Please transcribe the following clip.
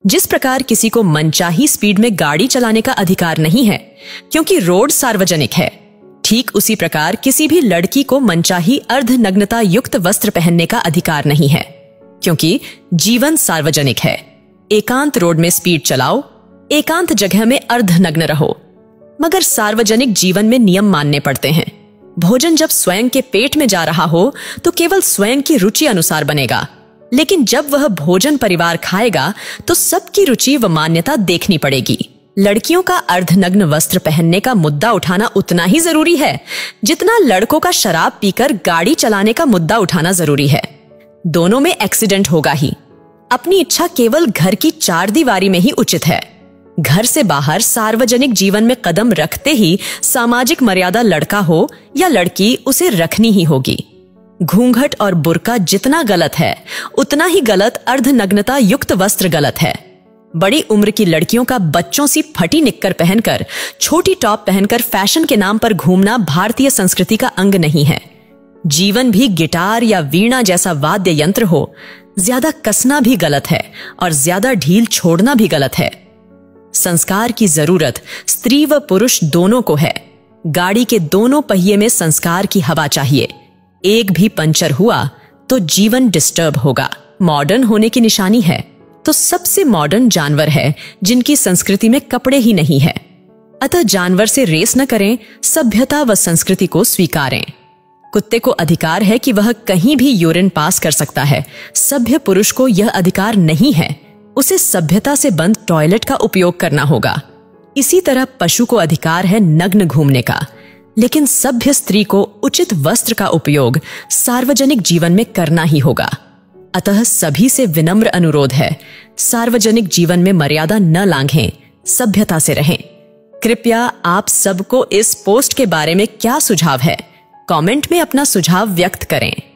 जिस प्रकार किसी को मनचाही स्पीड में गाड़ी चलाने का अधिकार नहीं है क्योंकि रोड सार्वजनिक है, ठीक उसी प्रकार किसी भी लड़की को मनचाही अर्धनग्नता युक्त वस्त्र पहनने का अधिकार नहीं है क्योंकि जीवन सार्वजनिक है। एकांत रोड में स्पीड चलाओ, एकांत जगह में अर्धनग्न रहो, मगर सार्वजनिक जीवन में नियम मानने पड़ते हैं। भोजन जब स्वयं के पेट में जा रहा हो तो केवल स्वयं की रुचि अनुसार बनेगा, लेकिन जब वह भोजन परिवार खाएगा तो सबकी रुचि व मान्यता देखनी पड़ेगी। लड़कियों का अर्धनग्न वस्त्र पहनने का मुद्दा उठाना उतना ही जरूरी है जितना लड़कों का शराब पीकर गाड़ी चलाने का मुद्दा उठाना जरूरी है। दोनों में एक्सीडेंट होगा ही। अपनी इच्छा केवल घर की चार दीवारी में ही उचित है। घर से बाहर सार्वजनिक जीवन में कदम रखते ही सामाजिक मर्यादा लड़का हो या लड़की उसे रखनी ही होगी। घूंघट और बुर्का जितना गलत है उतना ही गलत अर्धनग्नता युक्त वस्त्र गलत है। बड़ी उम्र की लड़कियों का बच्चों सी फटी निक्कर पहनकर, छोटी टॉप पहनकर फैशन के नाम पर घूमना भारतीय संस्कृति का अंग नहीं है। जीवन भी गिटार या वीणा जैसा वाद्य यंत्र हो, ज्यादा कसना भी गलत है और ज्यादा ढील छोड़ना भी गलत है। संस्कार की जरूरत स्त्री व पुरुष दोनों को है। गाड़ी के दोनों पहिए में संस्कार की हवा चाहिए। एक भी पंचर हुआ तो जीवन डिस्टर्ब होगा। मॉडर्न होने की निशानी है तो सबसे मॉडर्न जानवर है जिनकी संस्कृति में कपड़े ही नहीं है। अतः जानवर से रेस न करें, सभ्यता व संस्कृति को स्वीकारें। कुत्ते को अधिकार है कि वह कहीं भी यूरिन पास कर सकता है। सभ्य पुरुष को यह अधिकार नहीं है। उसे सभ्यता से बंद टॉयलेट का उपयोग करना होगा। इसी तरह पशु को अधिकार है नग्न घूमने का, लेकिन सभ्य स्त्री को उचित वस्त्र का उपयोग सार्वजनिक जीवन में करना ही होगा। अतः सभी से विनम्र अनुरोध है, सार्वजनिक जीवन में मर्यादा न लांघें, सभ्यता से रहें। कृपया आप सबको इस पोस्ट के बारे में क्या सुझाव है, कमेंट में अपना सुझाव व्यक्त करें।